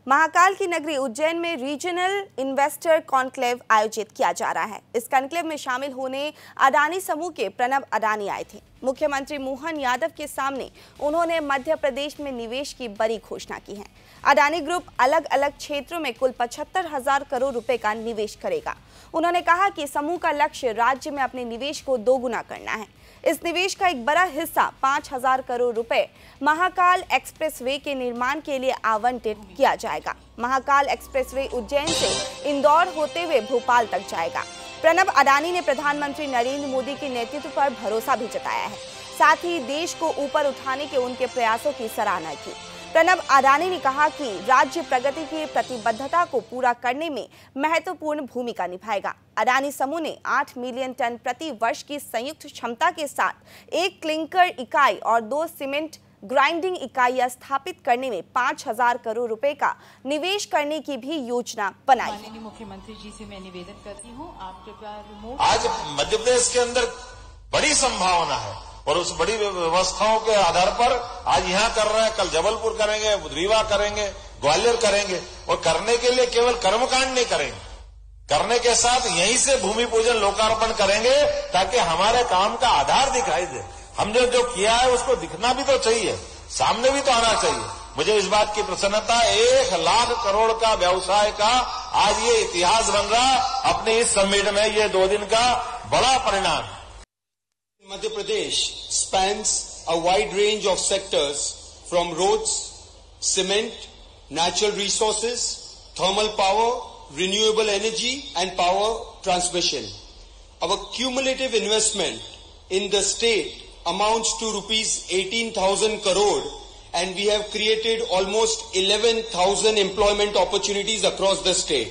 महाकाल की नगरी उज्जैन में रीजनल इन्वेस्टर कॉन्क्लेव आयोजित किया जा रहा है। इस कॉन्क्लेव में शामिल होने अडानी समूह के प्रणब अडानी आए थे। मुख्यमंत्री मोहन यादव के सामने उन्होंने मध्य प्रदेश में निवेश की बड़ी घोषणा की है। अडानी ग्रुप अलग अलग क्षेत्रों में कुल 75,000 करोड़ रुपए का निवेश करेगा। उन्होंने कहा कि समूह का लक्ष्य राज्य में अपने निवेश को दोगुना करना है। इस निवेश का एक बड़ा हिस्सा 5,000 करोड़ रुपए महाकाल एक्सप्रेसवे के निर्माण के लिए आवंटित किया जाएगा। महाकाल एक्सप्रेसवे उज्जैन से इंदौर होते हुए भोपाल तक जाएगा। प्रणब अडानी ने प्रधानमंत्री नरेंद्र मोदी के नेतृत्व पर भरोसा भी जताया है। साथ ही देश को ऊपर उठाने के उनके प्रयासों की सराहना की। प्रणब अडानी ने कहा कि राज्य प्रगति की प्रतिबद्धता को पूरा करने में महत्वपूर्ण भूमिका निभाएगा। अडानी समूह ने 8 मिलियन टन प्रति वर्ष की संयुक्त क्षमता के साथ 1 क्लिंकर इकाई और 2 सीमेंट ग्राइंडिंग इकाइयां स्थापित करने में 5,000 करोड़ रुपए का निवेश करने की भी योजना बनाई है। मुख्यमंत्री जी से मैं निवेदन करती हूँ, आप कृपया रिमोट। आज मध्य प्रदेश के अंदर बड़ी संभावना है और उस बड़ी व्यवस्थाओं के आधार पर आज यहाँ कर रहे हैं, कल जबलपुर करेंगे, रीवा करेंगे, ग्वालियर करेंगे और करने के लिए केवल कर्मकांड नहीं करेंगे, करने के साथ यहीं से भूमि पूजन लोकार्पण करेंगे ताकि हमारे काम का आधार दिखाई दे। हमने जो किया है उसको दिखना भी तो चाहिए, सामने भी तो आना चाहिए। मुझे इस बात की प्रसन्नता, 1 लाख करोड़ का व्यवसाय का आज ये इतिहास बन रहा अपने इस समिट में, ये 2 दिन का बड़ा परिणाम। Madhya Pradesh spans a wide range of sectors from roads, cement, natural resources, thermal power, renewable energy and power transmission. Our cumulative investment in the state amounts to rupees 18,000 crore and we have created almost 11,000 employment opportunities across the state.